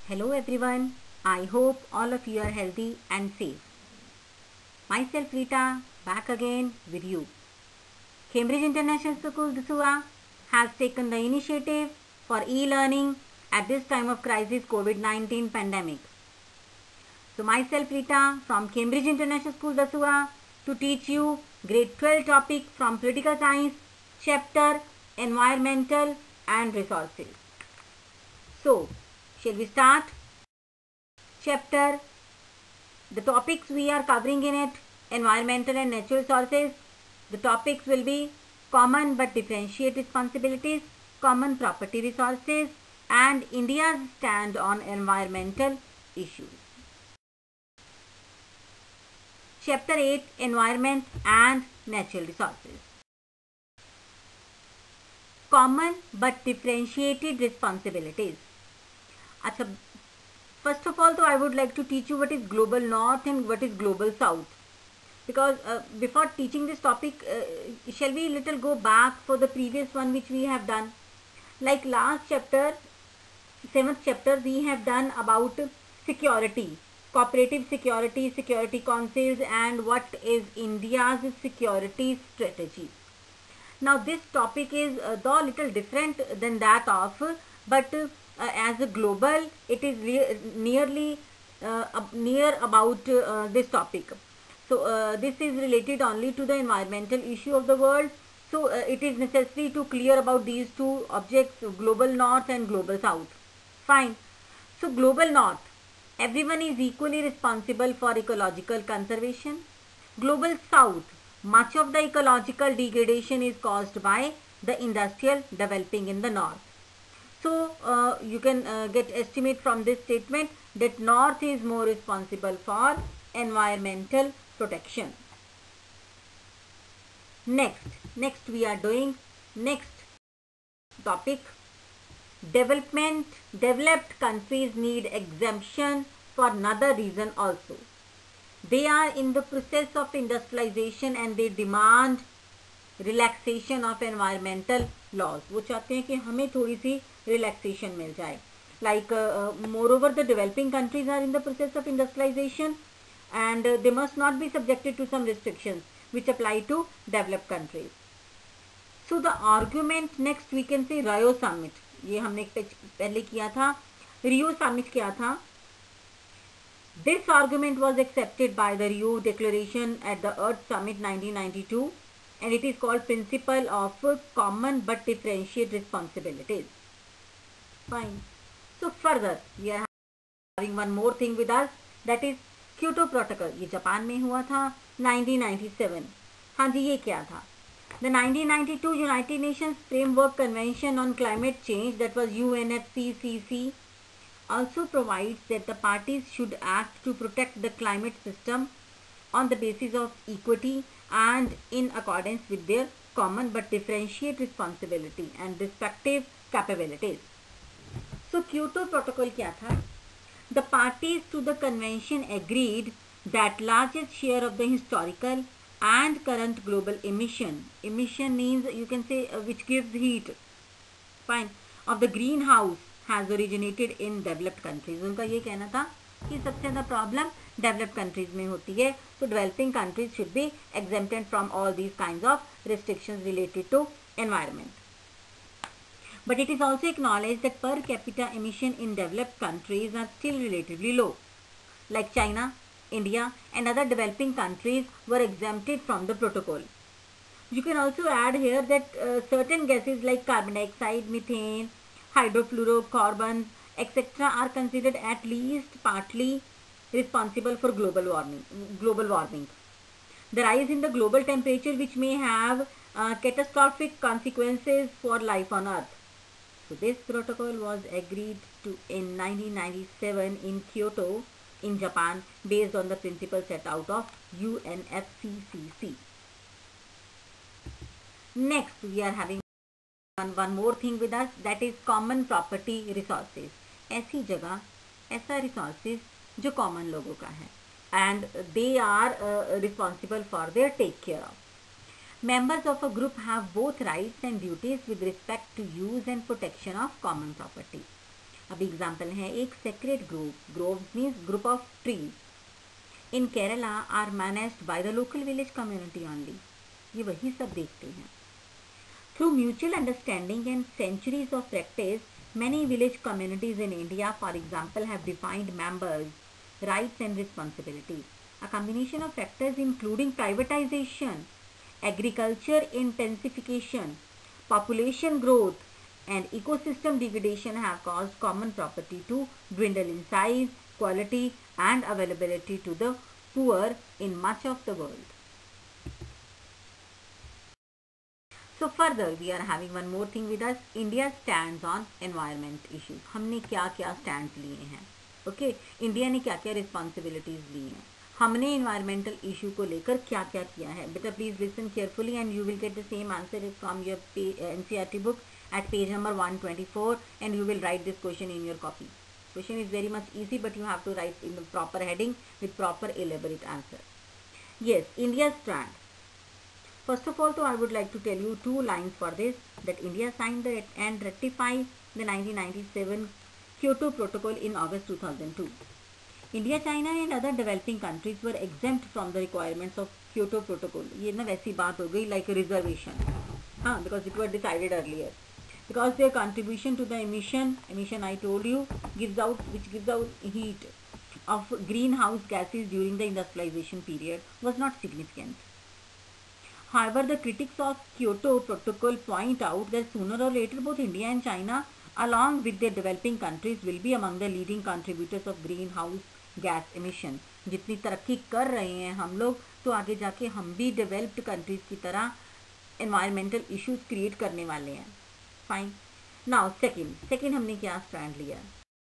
Hello everyone, I hope all of you are healthy and safe. Myself Rita, back again with you. Cambridge International School Dusua has taken the initiative for e-learning at this time of crisis COVID-19 pandemic. So myself Rita from Cambridge International School Dusua to teach you grade 12 topic from Political Science, chapter Environmental and Resources. So, shall we start? Chapter, the topics we are covering in it, environmental and natural resources. The topics will be common but differentiate responsibilities, common property resources, and India's stand on environmental issues. Chapter 8, environment and natural resources. Common but differentiated responsibilities. अच्छा, first of all, I would like to teach you what is global north and what is global south. Because before teaching this topic, shall we little go back for the previous one which we have done? Like last chapter, 7th chapter, we have done about security, cooperative security, security councils, and what is India's security strategy. Now this topic is though little different than that of, but as a global, it is nearly near about this topic. So this is related only to the environmental issue of the world. So it is necessary to clear about these two objects, global north and global south. Fine. So global north, everyone is equally responsible for ecological conservation. Global south, much of the ecological degradation is caused by the industrial developing in the north. So you can get estimate from this statement that north is more responsible for environmental protection. Next we are doing next topic. Developed countries need exemption for another reason also. They are in the process of industrialization and they demand relaxation of environmental laws. वो चाहते हैं कि हमें थोड़ी सी relaxation मिल जाए. Like moreover, the developing countries are in the process of industrialization and they must not be subjected to some restrictions which apply to developed countries. So the argument next we can say Rio Summit. ये हमने पहले किया था, Rio Summit किया था. This argument was accepted by the Rio Declaration at the Earth Summit 1992 and it is called Principle of Common but Differentiate Responsibilities. Fine. So further we are having one more thing with us, that is Kyoto Protocol. ये Japan में हुआ था 1997. हाँ जी, ये क्या था? The 1992 United Nations Framework Convention on Climate Change, that was UNFCCC, also provides that the parties should act to protect the climate system on the basis of equity and in accordance with their common but differentiate responsibility and respective capabilities. So Kyoto Protocol क्या था? The parties to the convention agreed that largest share of the historical and current global emission means you can say which gives heat, fine, of the greenhouse has originated in developed countries. उनका ये कहना था कि सबसे ज़्यादा problem developed countries में होती है, तो developing countries should be exempted from all these kinds of restrictions related to environment. But it is also acknowledged that per capita emission in developed countries are still relatively low. Like China, India and other developing countries were exempted from the protocol. You can also add here that certain gases like carbon dioxide, methane, hydrofluorocarbons, etc. are considered at least partly responsible for global warming. The rise in the global temperature which may have catastrophic consequences for life on Earth. So this protocol was agreed to in 1997 in Kyoto in Japan based on the principles set out of UNFCCC. Next we are having one more thing with us, that is common property resources. ऐसी जगह ऐसा resources जो common लोगों का है and they are responsible for their take care of. Members of a group have both rights and duties with respect to use and protection of common property. अब example है एक sacred grove, grove means group of trees in Kerala are managed by the local village community only. ये वही सब देखते हैं। Through mutual understanding and centuries of practice, many village communities in India, for example, have defined members' rights and responsibilities. A combination of factors including privatization, agriculture intensification, population growth, and ecosystem degradation have caused common property to dwindle in size, quality, and availability to the poor in much of the world. So further, we are having one more thing with us. India stands on environment issues. हमने क्या क्या stands लिए हैं? Okay, India ने क्या क्या responsibilities ली हैं? हमने environmental issue को लेकर क्या क्या किया है? Better please listen carefully and you will get the same answer from your NCERT book at page number 124, and you will write this question in your copy. Question is very much easy, but you have to write in the proper heading with proper elaborate answer. Yes, India's stand. First of all, I would like to tell you two lines for this, that India signed and ratified the 1997 Kyoto Protocol in August 2002. India, China and other developing countries were exempt from the requirements of Kyoto Protocol. ये ना वैसी बात हो गई like a reservation, हाँ, because it was decided earlier. Because their contribution to the emission I told you, gives out heat of greenhouse gases during the industrialization period was not significant. However, the critics of Kyoto Protocol point out that sooner or later both India and China, along with their developing countries, will be among the leading contributors of greenhouse gas emission. जितनी तरक्की कर रहे हैं हम लोग, तो आगे जाके हम भी डेवलप्ड कंट्रीज की तरह एनवायरमेंटल इश्यूज क्रिएट करने वाले हैं. फाइन. नाउ सेकंड हमने क्या स्टैंड लिया?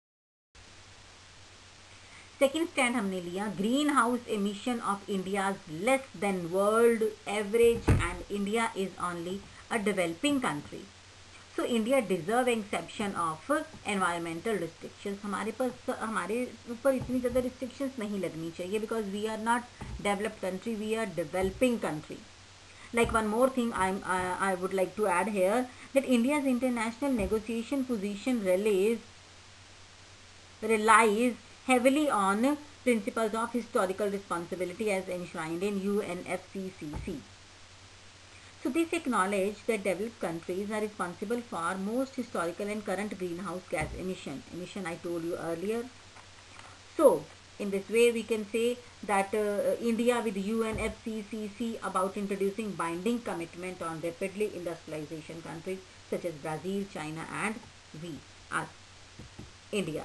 सेकेंड स्टैंड हमने लिया, greenhouse emission of India's less than world average and India is only a developing country. So India deserve exception of environmental restrictions. हमारे ऊपर इतनी ज़्यादा रिस्ट्रिक्शंस नहीं लगनी चाहिए, because we are not developed country, we are developing country. Like one more thing I would like to add here, that India's international negotiation position relies heavily on principles of historical responsibility as enshrined in UNFCCC. So this acknowledges that developed countries are responsible for most historical and current greenhouse gas emission I told you earlier. So in this way we can say that India with UNFCCC about introducing binding commitment on rapidly industrialization countries such as Brazil, China and we as India.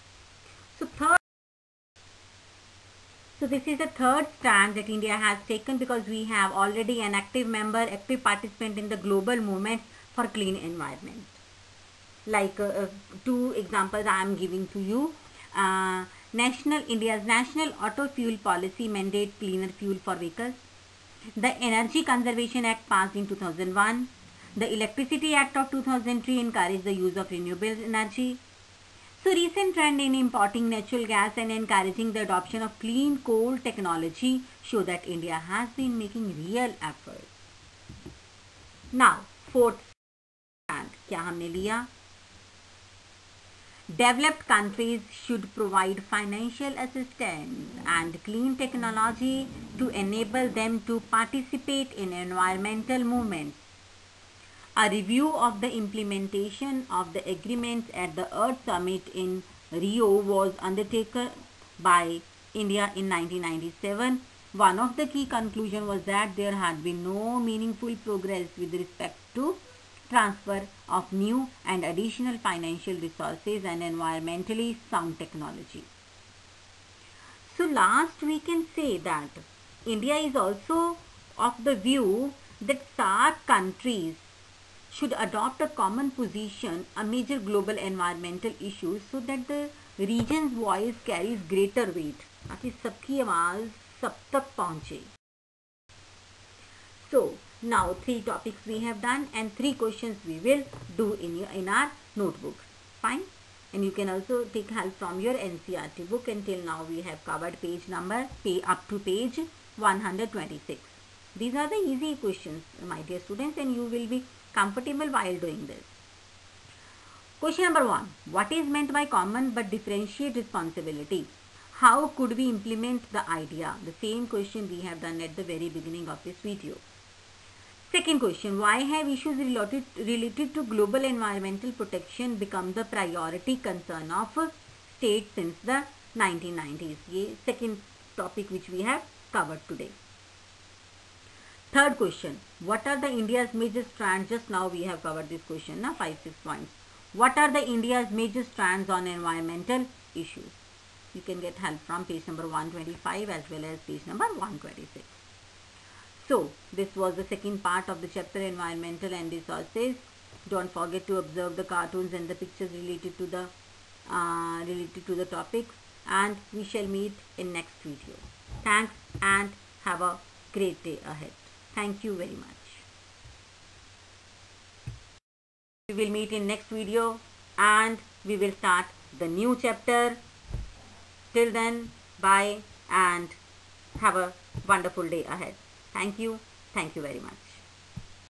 So this is the third stand that India has taken, because we have already an active participant in the global movement for clean environment. Like two examples I am giving to you. India's national auto fuel policy mandate cleaner fuel for vehicles. The Energy Conservation Act passed in 2001. The Electricity Act of 2003 encouraged the use of renewable energy. So recent trend in importing natural gas and encouraging the adoption of clean coal technology show that India has been making real efforts. Now, fourth stand, क्या हमने लिया? Developed countries should provide financial assistance and clean technology to enable them to participate in environmental movements. A review of the implementation of the agreements at the Earth Summit in Rio was undertaken by India in 1997. One of the key conclusions was that there had been no meaningful progress with respect to transfer of new and additional financial resources and environmentally sound technology. So last we can say that India is also of the view that SAARC countries should adopt a common position on major global environmental issues so that the region's voice carries greater weight, ताकि सबकी आवाज़ सब तक पहुँचे. So now 3 topics we have done and 3 questions we will do in our notebooks. Fine. And you can also take help from your NCERT book. Until now we have covered up to page 126. These are the easy questions, my dear students, and you will be comfortable while doing this. Question number 1. What is meant by common but differentiate responsibility? How could we implement the idea? The same question we have done at the very beginning of this video. Second question. Why have issues related to global environmental protection become the priority concern of state since the 1990s? ये second topic which we have covered today. Third question. What are the India's major strands? Just now we have covered this question, 5-6 points. What are the India's major strands on environmental issues? You can get help from page number 125 as well as page number 126. So, this was the second part of the chapter environmental and resources. Don't forget to observe the cartoons and the pictures related to the topics, and we shall meet in next video. Thanks and have a great day ahead. Thank you very much. We will meet in next video and we will start the new chapter. Till then, bye and have a wonderful day ahead. Thank you very much.